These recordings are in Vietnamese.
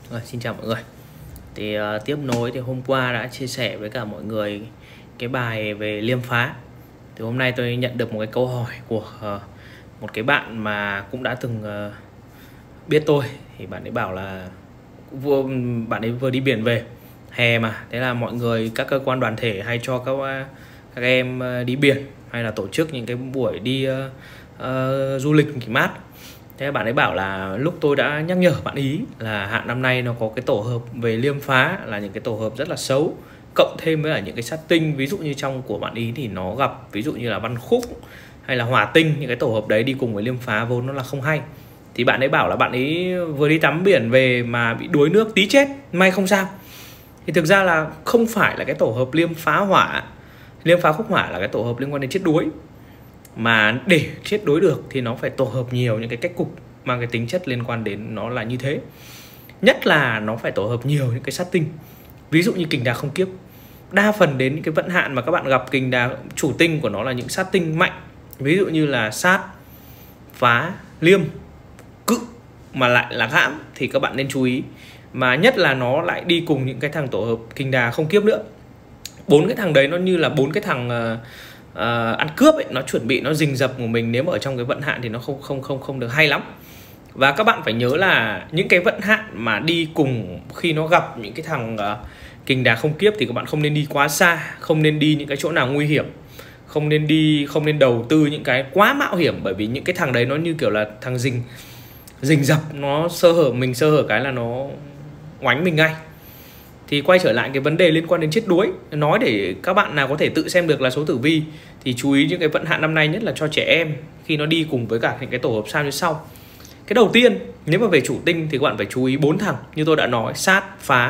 Xin chào mọi người. Thì tiếp nối thì hôm qua đã chia sẻ với cả mọi người cái bài về liêm phá. Thì hôm nay tôi nhận được một cái câu hỏi của một cái bạn mà cũng đã từng biết tôi. Thì bạn ấy bảo là bạn ấy vừa đi biển về hè mà, thế là mọi người, các cơ quan đoàn thể hay cho các em đi biển hay là tổ chức những cái buổi đi du lịch nghỉ mát. Thế bạn ấy bảo là lúc tôi đã nhắc nhở bạn ý là hạn năm nay nó có cái tổ hợp về liêm phá là những cái tổ hợp rất là xấu, cộng thêm với là những cái sát tinh, ví dụ như trong của bạn ý thì nó gặp ví dụ như là văn khúc hay là hỏa tinh, những cái tổ hợp đấy đi cùng với liêm phá vốn nó là không hay. Thì bạn ấy bảo là bạn ấy vừa đi tắm biển về mà bị đuối nước tí chết, may không sao. Thì thực ra là không phải là cái tổ hợp liêm phá hỏa, liêm phá khúc hỏa là cái tổ hợp liên quan đến chết đuối, mà để chết đuối được thì nó phải tổ hợp nhiều những cái cách cục mang cái tính chất liên quan đến nó là như thế. Nhất là nó phải tổ hợp nhiều những cái sát tinh, ví dụ như kình đà không kiếp. Đa phần đến những cái vận hạn mà các bạn gặp kình đà chủ tinh của nó là những sát tinh mạnh, ví dụ như là sát, phá, liêm, cự mà lại là hãm thì các bạn nên chú ý. Mà nhất là nó lại đi cùng những cái thằng tổ hợp kình đà không kiếp nữa. Bốn cái thằng đấy nó như là bốn cái thằng ăn cướp ấy, nó chuẩn bị nó rình rập của mình. Nếu mà ở trong cái vận hạn thì nó không được hay lắm. Và các bạn phải nhớ là những cái vận hạn mà đi cùng khi nó gặp những cái thằng kình đà không kiếp thì các bạn không nên đi quá xa, không nên đi những cái chỗ nào nguy hiểm, không nên đầu tư những cái quá mạo hiểm, bởi vì những cái thằng đấy nó như kiểu là thằng rình rập, nó sơ hở cái là nó oánh mình ngay. Thì quay trở lại cái vấn đề liên quan đến chết đuối, nói để các bạn nào có thể tự xem được là số tử vi, thì chú ý những cái vận hạn năm nay, nhất là cho trẻ em khi nó đi cùng với cả những cái tổ hợp sao như sau. Cái đầu tiên, nếu mà về chủ tinh thì các bạn phải chú ý 4 thằng như tôi đã nói: sát, phá,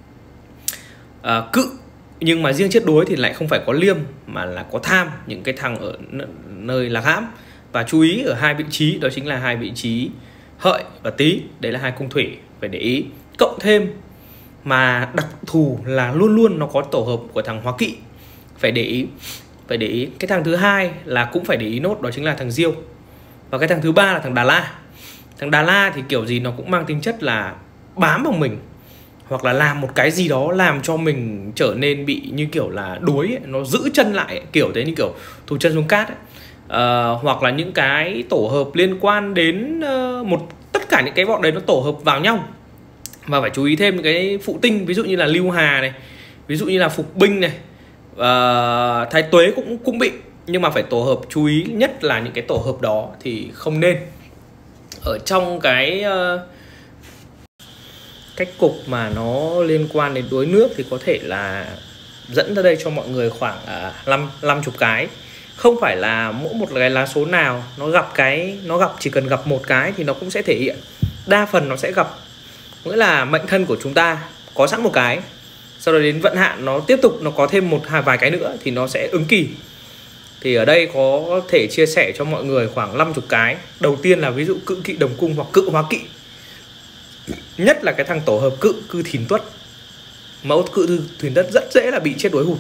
cự. Nhưng mà riêng chết đuối thì lại không phải có liêm mà là có tham, những cái thằng ở nơi là hãm. Và chú ý ở hai vị trí, đó chính là hai vị trí hợi và tý, đấy là hai cung thủy, phải để ý. Cộng thêm mà đặc thù là luôn luôn nó có tổ hợp của thằng hóa kỵ, phải để ý. Cái thằng thứ hai là cũng phải để ý nốt, đó chính là thằng diêu. Và cái thằng thứ ba là thằng đà la. Thằng đà la thì kiểu gì nó cũng mang tính chất là bám vào mình, hoặc là làm một cái gì đó làm cho mình trở nên bị như kiểu là đuối ấy, nó giữ chân lại ấy, kiểu thế, như kiểu thụt chân xuống cát ấy. Hoặc là những cái tổ hợp liên quan đến tất cả những cái bọn đấy nó tổ hợp vào nhau. Và phải chú ý thêm những cái phụ tinh, ví dụ như là lưu hà này, ví dụ như là phục binh này, thái tuế cũng bị. Nhưng mà phải tổ hợp, chú ý nhất là những cái tổ hợp đó thì không nên. Ở trong cái cách cục mà nó liên quan đến đuối nước thì có thể là dẫn ra đây cho mọi người khoảng 50 cái. Không phải là mỗi một cái lá số nào nó gặp chỉ cần gặp một cái thì nó cũng sẽ thể hiện. Đa phần nó sẽ gặp, nghĩa là mệnh thân của chúng ta có sẵn một cái, sau đó đến vận hạn nó tiếp tục nó có thêm vài cái nữa thì nó sẽ ứng kỳ. Thì ở đây có thể chia sẻ cho mọi người khoảng 50 cái. Đầu tiên là ví dụ cự kỵ đồng cung hoặc cự hóa kỵ. Nhất là cái thằng tổ hợp cự thìn tuất. Mẫu cự thìn tuất rất dễ là bị chết đuối hụt.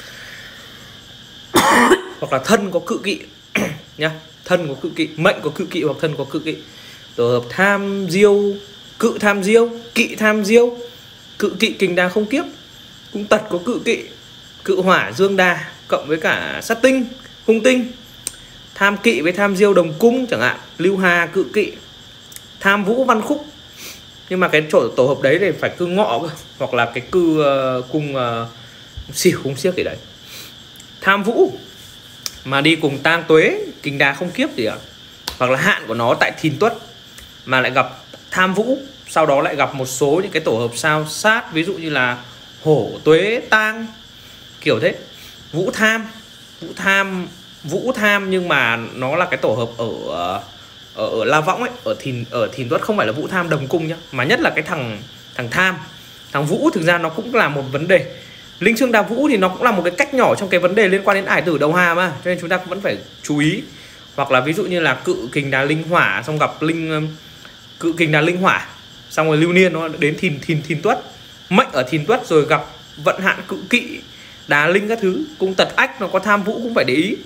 Hoặc là thân có cự kỵ nhá, thân có cự kỵ, mệnh có cự kỵ hoặc thân có cự kỵ. Tổ hợp tham diêu, cự tham diêu, kỵ tham diêu, cự kỵ kình đà không kiếp, cung tật có cự kỵ, cự hỏa dương đà cộng với cả sát tinh, hung tinh, tham kỵ với tham diêu đồng cung chẳng hạn, lưu hà cự kỵ, tham vũ văn khúc. Nhưng mà cái tổ hợp đấy thì phải cư ngọ cơ, hoặc là cái cư cung xỉu cung xiếc gì đấy. Tham vũ mà đi cùng tang tuế kình đà không kiếp gì ạ, hoặc là hạn của nó tại thìn tuất mà lại gặp tham vũ, sau đó lại gặp một số những cái tổ hợp sao sát, ví dụ như là hổ tuế tang, kiểu thế. Vũ tham nhưng mà nó là cái tổ hợp ở la võng ấy, ở thìn tuất, không phải là vũ tham đồng cung nhá, mà nhất là cái thằng tham. Thằng vũ thực ra nó cũng là một vấn đề. Linh chương đà vũ thì nó cũng là một cái cách nhỏ trong cái vấn đề liên quan đến ải tử đầu hà mà, cho nên chúng ta cũng vẫn phải chú ý. Hoặc là ví dụ như là cự kình đà linh hỏa, xong gặp cự kình đà linh hỏa, xong rồi lưu niên nó đến thìn tuất, mệnh ở thìn tuất rồi gặp vận hạn cự kỵ đá linh các thứ, cung tật ách nó có tham vũ cũng phải để ý.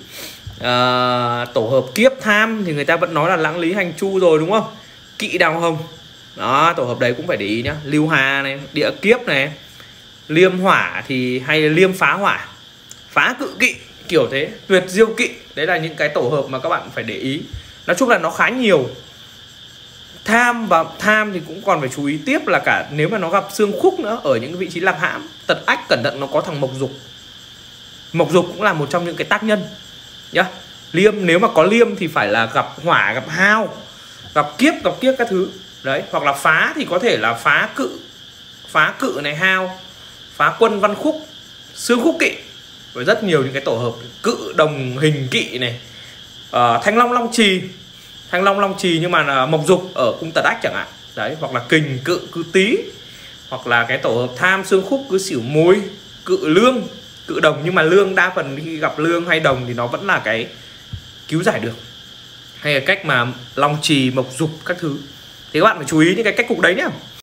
Tổ hợp kiếp tham thì người ta vẫn nói là lãng lý hành chu rồi đúng không. Kỵ đào hồng Đó, tổ hợp đấy cũng phải để ý nhá. Lưu Hà này, địa kiếp này, liêm hỏa thì hay liêm phá hỏa, phá cự kỵ, kiểu thế, tuyệt diêu kỵ. Đấy là những cái tổ hợp mà các bạn phải để ý. Nói chung là nó khá nhiều. Tham và tham thì cũng còn phải chú ý tiếp là cả nếu mà nó gặp xương khúc nữa ở những cái vị trí lạc hãm, tật ách cẩn thận nó có thằng mộc dục. Mộc dục cũng là một trong những cái tác nhân nhá. Liêm nếu mà có liêm thì phải là gặp hỏa, gặp hao, gặp kiếp các thứ. Đấy, hoặc là phá thì có thể là phá cự này, hao, phá quân văn khúc, xương khúc kỵ. Và rất nhiều những cái tổ hợp cự đồng hình kỵ này, thanh long long trì nhưng mà mộc dục ở cung tật ách chẳng hạn. Đấy, hoặc là kình cự cứ tý, hoặc là cái tổ hợp tham xương khúc cứ xỉu mùi, cự lương, cự đồng. Nhưng mà lương đa phần khi gặp lương hay đồng thì nó vẫn là cái cứu giải được, hay là cách mà long trì mộc dục các thứ. Thì các bạn phải chú ý những cái cách cục đấy nhá.